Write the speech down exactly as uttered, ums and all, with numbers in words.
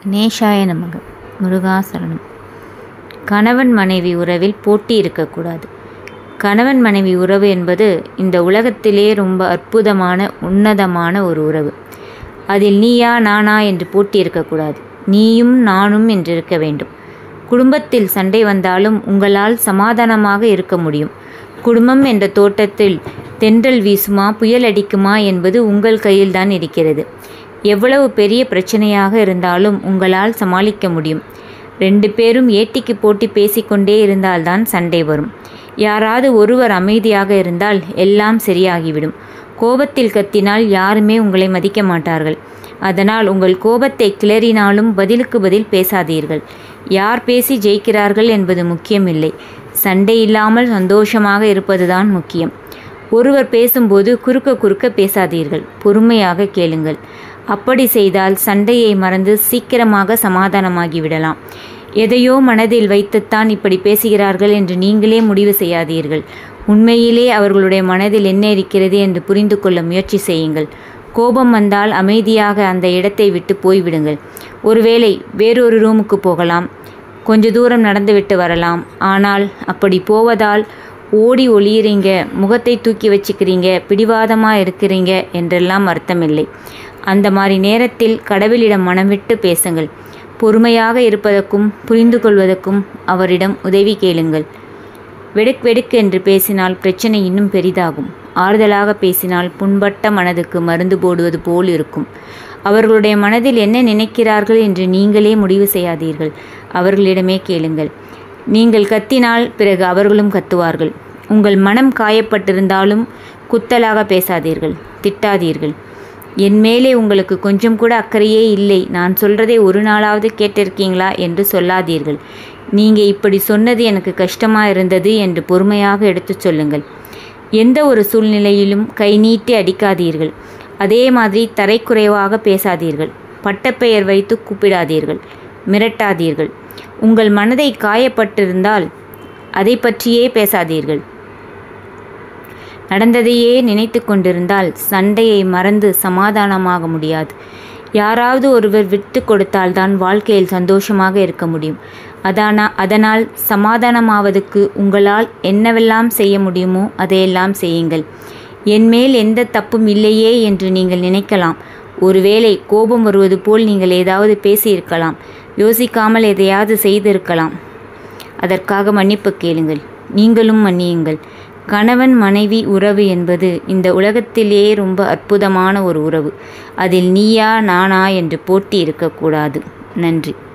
நேஷாய நமக. முருகாசரணம். கணவன் மனைவி உறவில் போட்டி இருக்கக்கூடாது. கணவன் மனைவி உறவு என்பது இந்த உலகத்திலே ரொம்ப அற்புதமான உன்னதமான ஒரு உறவு. அதில் நீயா நானா என்று போட்டி இருக்கக்கூடாது. நீயும் நானும் என்று இருக்க வேண்டும். குடும்பத்தில் சண்டை வந்தாலும் உங்களால் சமாதானமாக இருக்க முடியும். குடும்பம் என்ற தோட்டத்தில் தென்றல் வீசுமா புயல் அடிக்குமா என்பது உங்கள் கையில்தான் இருக்கிறது. எவ்வளவு பெரிய பிரச்சனையாக இருந்தாலும் உங்களால் சமாளிக்க முடியும். ரெண்டு பேரும் ஏட்டிக்கு போட்டி பேசிக்கொண்டே இருந்தால்தான் சண்டை வரும். யாராவது ஒருவர் அமைதியாக இருந்தால் எல்லாம் சரியாகிவிடும். கோபத்தில் கத்தினால் யாருமே உங்களை மதிக்க மாட்டார்கள். அதனால் உங்கள் கோபத்தை கிளறினாலும் பதிலுக்கு பதில் பேசாதீர்கள். யார் பேசி ஜெயிக்கிறார்கள் என்பது முக்கியமில்லை. சண்டை இல்லாமல் சந்தோஷமாக இருப்பதுதான் முக்கியம். ஒருவர் பேசும்போது குறுக்க குறுக்க பேசாதீர்கள். பொறுமையாக கேளுங்கள். அப்படி செய்தால் சண்டையை மறந்து சீக்கிரமாக சமாதானமாகிவிடலாம். எதையோ மனதில் வைத்துத்தான் இப்படி பேசுகிறார்கள் என்று நீங்களே முடிவு செய்யாதீர்கள். உண்மையிலே அவர்களுடைய மனதில் என்ன இருக்கிறது என்று புரிந்து கொள்ள முயற்சி செய்யுங்கள். கோபம் வந்தால் அமைதியாக அந்த இடத்தை விட்டு போய்விடுங்கள். ஒருவேளை வேறொரு ரூமுக்கு போகலாம். கொஞ்ச தூரம் நடந்துவிட்டு வரலாம். ஆனால் அப்படி போவதால் ஓடி ஒளியிறீங்க, முகத்தை தூக்கி வச்சுக்கிறீங்க, பிடிவாதமாக இருக்கிறீங்க என்றெல்லாம் அர்த்தமில்லை. அந்த மாதிரி நேரத்தில் கடவுளிடம் மனமிட்டு பேசுங்கள். பொறுமையாக இருப்பதற்கும் புரிந்து கொள்வதற்கும் அவரிடம் உதவி கேளுங்கள். வெடுக் வெடுக்கு என்று பேசினால் பிரச்சனை இன்னும் பெரிதாகும். ஆறுதலாக பேசினால் புண்பட்ட மனதுக்கு மருந்து போடுவது போல் இருக்கும். அவர்களுடைய மனதில் என்ன நினைக்கிறார்கள் என்று நீங்களே முடிவு செய்யாதீர்கள். அவர்களிடமே கேளுங்கள். நீங்கள் கத்தினால் பிறகு அவர்களும் கத்துவார்கள். உங்கள் மனம் காயப்பட்டிருந்தாலும் குத்தலாக பேசாதீர்கள், திட்டாதீர்கள். என் மேலே உங்களுக்கு கொஞ்சம் கூட அக்கறையே இல்லை, நான் சொல்கிறதை ஒரு நாளாவது கேட்டிருக்கீங்களா என்று சொல்லாதீர்கள். நீங்கள் இப்படி சொன்னது எனக்கு கஷ்டமாக இருந்தது என்று பொறுமையாக எடுத்துச் சொல்லுங்கள். எந்த ஒரு சூழ்நிலையிலும் கை நீட்டி அடிக்காதீர்கள். அதே மாதிரி தரைக்குறைவாக பேசாதீர்கள். பட்டப்பெயர் வைத்து கூப்பிடாதீர்கள். மிரட்டாதீர்கள். உங்கள் மனதை காயப்பட்டிருந்தால் அதை பற்றியே பேசாதீர்கள். நடந்ததையே நினைத்து கொண்டிருந்தால் சண்டையை மறந்து சமாதானமாக முடியாது. யாராவது ஒருவர் விட்டு கொடுத்தால்தான் வாழ்க்கையில் சந்தோஷமாக இருக்க முடியும். அதானா அதனால் சமாதானமாவதுக்கு உங்களால் என்னவெல்லாம் செய்ய முடியுமோ அதையெல்லாம் செய்யுங்கள். என்மேல் எந்த தப்பும் இல்லையே என்று நீங்கள் நினைக்கலாம். ஒருவேளை கோபம் வருவது போல் நீங்கள் ஏதாவது பேசியிருக்கலாம். யோசிக்காமல் எதையாவது செய்திருக்கலாம். அதற்காக மன்னிப்பு கேளுங்கள். நீங்களும் மன்னியுங்கள். கணவன் மனைவி உறவு என்பது இந்த உலகத்திலேயே ரொம்ப அற்புதமான ஒரு உறவு. அதில் நீயா நானா என்று போட்டி இருக்கக்கூடாது. நன்றி.